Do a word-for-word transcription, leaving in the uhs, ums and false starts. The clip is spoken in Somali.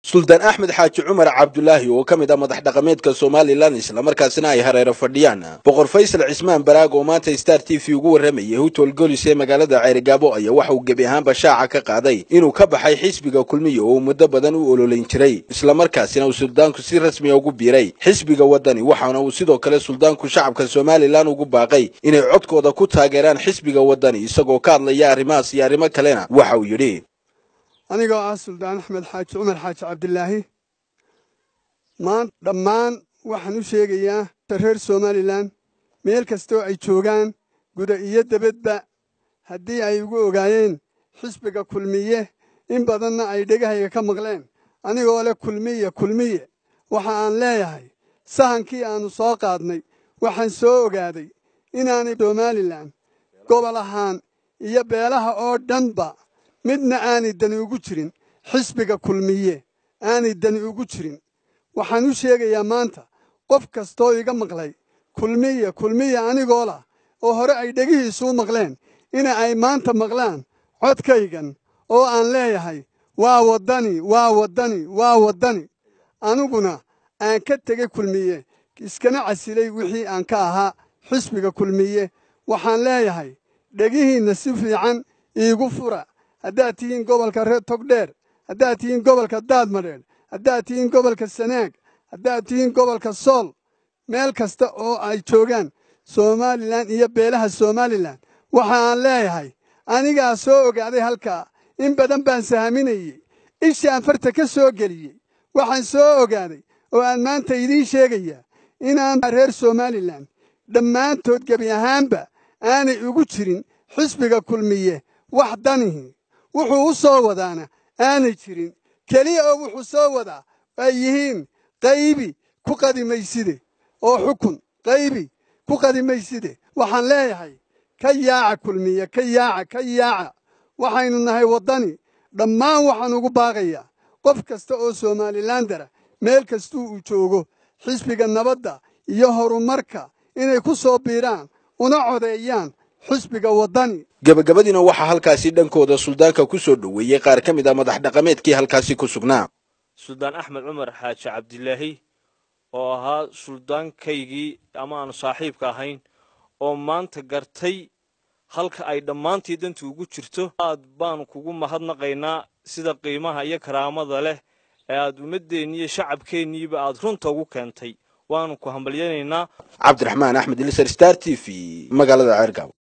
Suldaan Axmed Xaaji Cumar Cabdullaahi oo ka mid ah madax dhaqameedka Soomaaliland isla markaasina ay hareero fadhiyaan boqor Faysal Cismaan Baraag oo maanta Star T V ugu waramayay hotel Golis ee magaalada Ceerigaabo ayaa waxa uu gabi ahaanba shaaca ka qaaday inuu ka baxay xisbiga kulmiye oo muddo badan u ololeyn jiray isla markaasina uu suldaanku si rasmi ah ugu biiray xisbiga wadani waxaana uu sidoo kale suldaanku shacabka Soomaaliland ugu baaqay inay codkooda ku taageeraan xisbiga wadani isagoo ka hadlaya arrimahaas iyo arrimo kalena waxa uu yiri anigoo ah Suldaan Axmed Xaaji Cumar Xaaji Cabdullaahi maan dhammaan waxaan u sheegayaa reer Soomaaliland meel kastoo ay joogaan guda iyo dibadba haddii ay ugu ogaayeen xisbiga kulmiye in badanna ay dhegahayga ka maqleen anigoo leh kulmiye kulmiye waxa aan leeyahay sahankii aanu soo qaadnay waxaan soo ogaaday inaanay Soomaaliland gobol ahaan iyo beelaha oo dhanba midna aanay dani ugu jirin xisbiga kulmiye aanay dani ugu jirin waxaan u sheegayaa maanta qof kastoo iga maqlay kulmiye kulmiye anigoo la oo hore ay dhagihiisu u maqleen ina ay maanta maqlaan codkaygan oo aan leeyahay waa wadani waa wadani waa wadani aniguna aan ka tegay kulmiye iskana casilay wixii aan ka ahaa xisbiga kulmiye waxaan leeyahay dhagihiinna si fiican iigu fura haddaad tihiin gobolka reer Togdheer haddaad tihiin gobolka Daadmareer haddaad tihiin gobolka Sanaag haddaad tihiin gobolka Sool meel kasta oo ay joogaan Soomaaliland iyo beelaha Soomaaliland waxa aan leeyahay aniga soo ogaaday halka in badan baan saaminayay ishaan farta ka soo galiyay waxaan soo ogaaday oo aan maanta idin sheegaya inaan reer Soomaaliland dhammaantood gabi ahaanba aanay ugu jirin xisbiga kulmiye wax danihi wuxuu u soo wadaana aanay jirin kaliya oo wuxuu soo wadaa ay yihiin qaybi ku qadimayside oo xukun qaybi ku qadimayside waxaan leeyahay ka yaaca kulmiye ka yaaca ka yaaca waxaynu nahay wadani dhammaan waxaan ugu baaqayaa qof kasta oo Soomaalilandara meel kasta uu joogo xisbiga nabadda iyo horumarka inay ku soo biiraan una codeeyaan xisbiga wadani gabagabadina waxa halkaasi dhankooda suldaanka ku soo dhaweeyay qaar ka mid ah madax dhaqameedkii halkaasi ku sugnaa Suldaan Axmed Cumar Xaaji Cabdullaahi oo ahaa suldaankaygii ama aan saaxiibka ahayn oo maanta gartay halka ay dhamaantii dantu ugu jirto aad baan kugu mahadnaqaynaa sida qiimaha iyo karaamada leh ee aad ummadeena iyo shacabkeeniiba aad runta ugu keentay waanu ku hambalyeeynaa Cabdiraxmaan Axmed Lisar Star T V magaalada Ceerigaabo.